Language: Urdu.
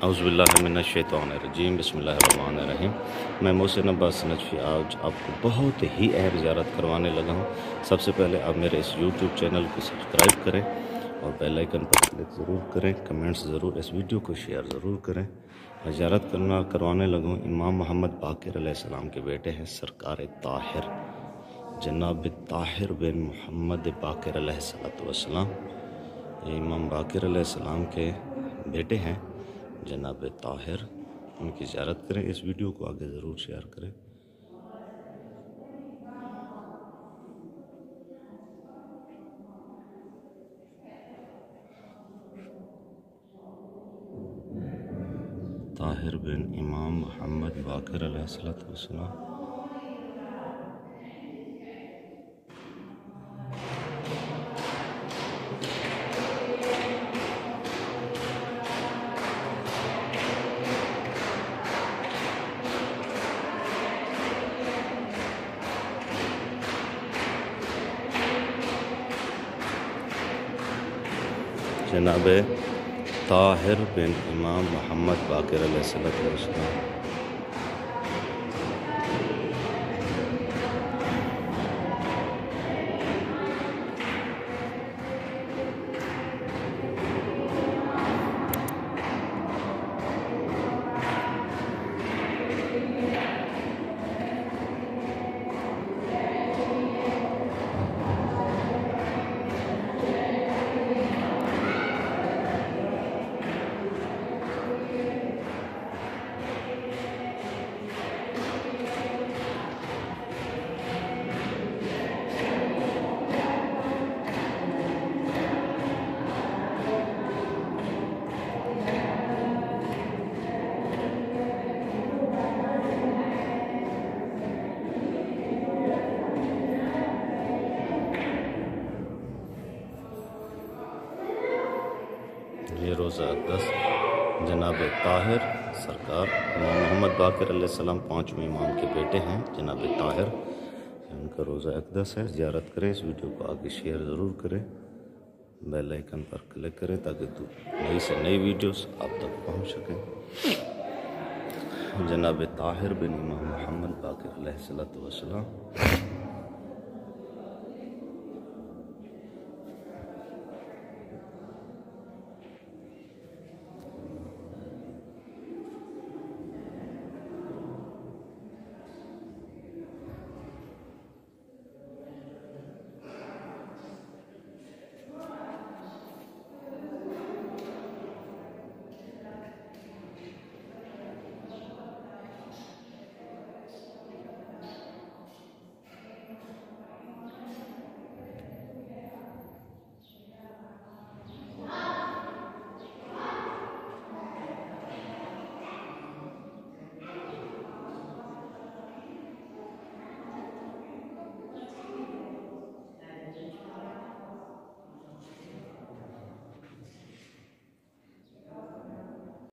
اعوذ باللہ من الشیطان الرجیم بسم اللہ الرحمن الرحیم۔ میں محسن عباس نجفی آج آپ کو بہت ہی اہم زیارت کروانے لگا ہوں۔ سب سے پہلے آپ میرے اس یوٹیوب چینل کو سبسکرائب کریں اور بیل آئیکن پر کلک ضرور کریں، کمنٹس ضرور، اس ویڈیو کو شیئر ضرور کریں۔ میں زیارت کروانے لگا ہوں امام محمد باقر علیہ السلام کے بیٹے ہیں سرکار طاہر جناب طاہر بن محمد باقر علیہ السلام۔ یہ امام باقر علیہ السلام کے بیٹے ہیں جناب طاہر، ان کی زیارت کریں۔ اس ویڈیو کو آگے ضرور شیئر کریں۔ طاہر بن امام محمد باقر علیہ السلام۔ جناب طاہر بن امام محمد باقر علیہ السلام۔ یہ روزہ اقدس جناب طاہر سرکار امام محمد باقر علیہ السلام پانچویں امام کے بیٹے ہیں جناب طاہر، ان کا روزہ اقدس ہے۔ زیارت کریں، اس ویڈیو کو آگے شیئر ضرور کریں، بیل آئیکن پر کلک کریں تاکہ نئی سے نئی ویڈیوز آپ تک پہنچ سکیں۔ جناب طاہر بن امام محمد باقر علیہ السلام۔